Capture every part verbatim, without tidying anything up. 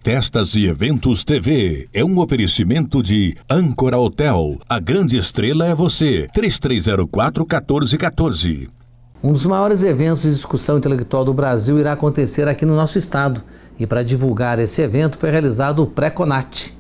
Festas e Eventos T V é um oferecimento de Âncora Hotel. A grande estrela é você. três três zero quatro, um quatro um quatro. Um dos maiores eventos de discussão intelectual do Brasil irá acontecer aqui no nosso estado. E para divulgar esse evento foi realizado o Pré-Conat.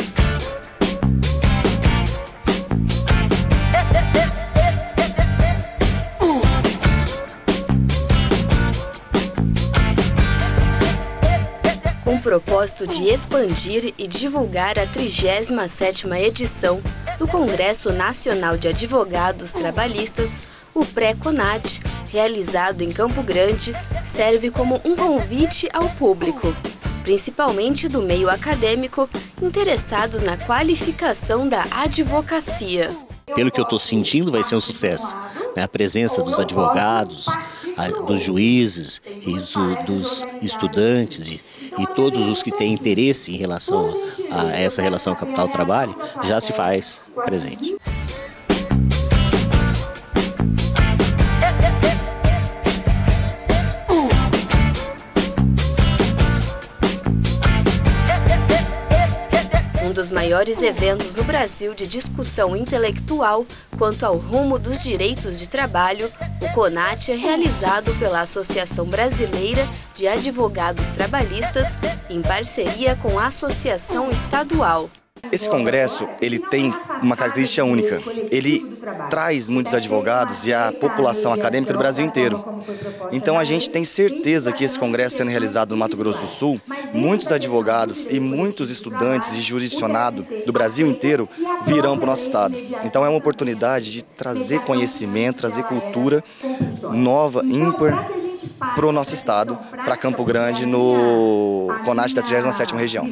Com o propósito de expandir e divulgar a trigésima sétima edição do Congresso Nacional de Advogados Trabalhistas, o Pré-Conat, realizado em Campo Grande, serve como um convite ao público, principalmente do meio acadêmico, interessados na qualificação da advocacia. Pelo que eu estou sentindo, vai ser um sucesso. A presença dos advogados, dos juízes e dos estudantes e, e todos os que têm interesse em relação a essa relação capital-trabalho já se faz presente. Um dos maiores eventos no Brasil de discussão intelectual quanto ao rumo dos direitos de trabalho, o Conat é realizado pela Associação Brasileira de Advogados Trabalhistas em parceria com a Associação Estadual. Esse congresso, ele tem uma característica única. Ele traz muitos advogados e a população acadêmica do Brasil inteiro. Então a gente tem certeza que esse congresso sendo realizado no Mato Grosso do Sul, muitos advogados e muitos estudantes e jurisdicionados do Brasil inteiro virão para o nosso estado. Então é uma oportunidade de trazer conhecimento, trazer cultura nova, ímpar, para o nosso estado, para Campo Grande, no Conat da trigésima sétima região.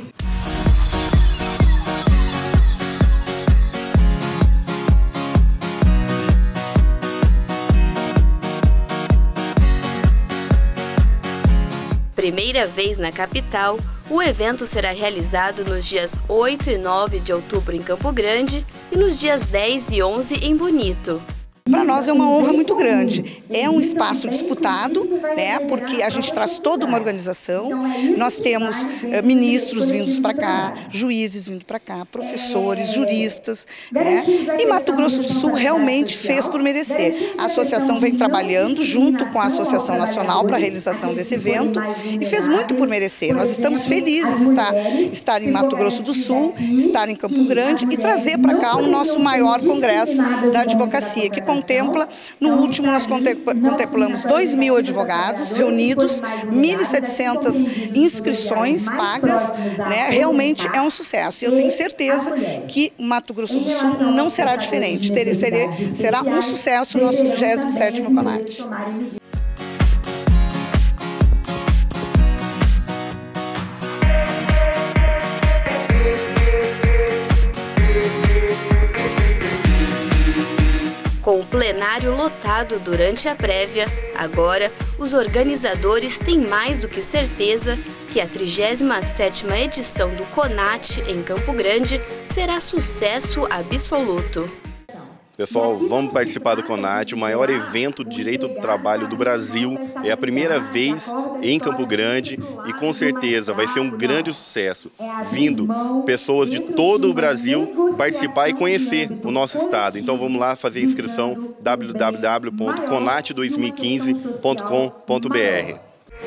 Primeira vez na capital, o evento será realizado nos dias oito e nove de outubro em Campo Grande e nos dias dez e onze em Bonito. Para nós é uma honra muito grande. É um espaço disputado, né, porque a gente traz toda uma organização. Nós temos eh, ministros vindos para cá, juízes vindo para cá, professores, juristas, né, e Mato Grosso do Sul realmente fez por merecer. A associação vem trabalhando junto com a Associação Nacional para a realização desse evento e fez muito por merecer. Nós estamos felizes de estar, estar em Mato Grosso do Sul, estar em Campo Grande e trazer para cá o nosso maior congresso da advocacia, que contempla, no último nós contemplamos dois mil advogados reunidos, mil e setecentas inscrições pagas, né? Realmente é um sucesso. E eu tenho certeza que Mato Grosso do Sul não será diferente, Ter, será, será um sucesso o nosso trigésimo sétimo Conat. Com o plenário lotado durante a prévia, agora os organizadores têm mais do que certeza que a trigésima sétima edição do Conat em Campo Grande será sucesso absoluto. Pessoal, vamos participar do Conat, o maior evento de direito do trabalho do Brasil. É a primeira vez em Campo Grande e com certeza vai ser um grande sucesso. Vindo pessoas de todo o Brasil participar e conhecer o nosso estado. Então vamos lá fazer a inscrição w w w ponto conat dois mil e quinze ponto com ponto b r.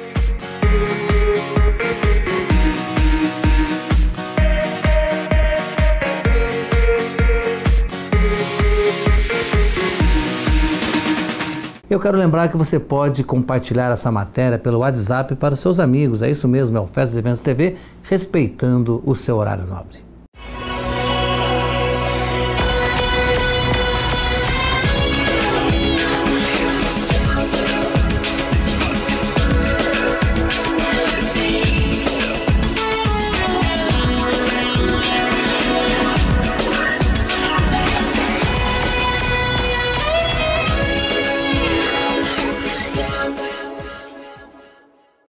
Eu quero lembrar que você pode compartilhar essa matéria pelo WhatsApp para os seus amigos. É isso mesmo, é o Festas e Eventos T V, respeitando o seu horário nobre.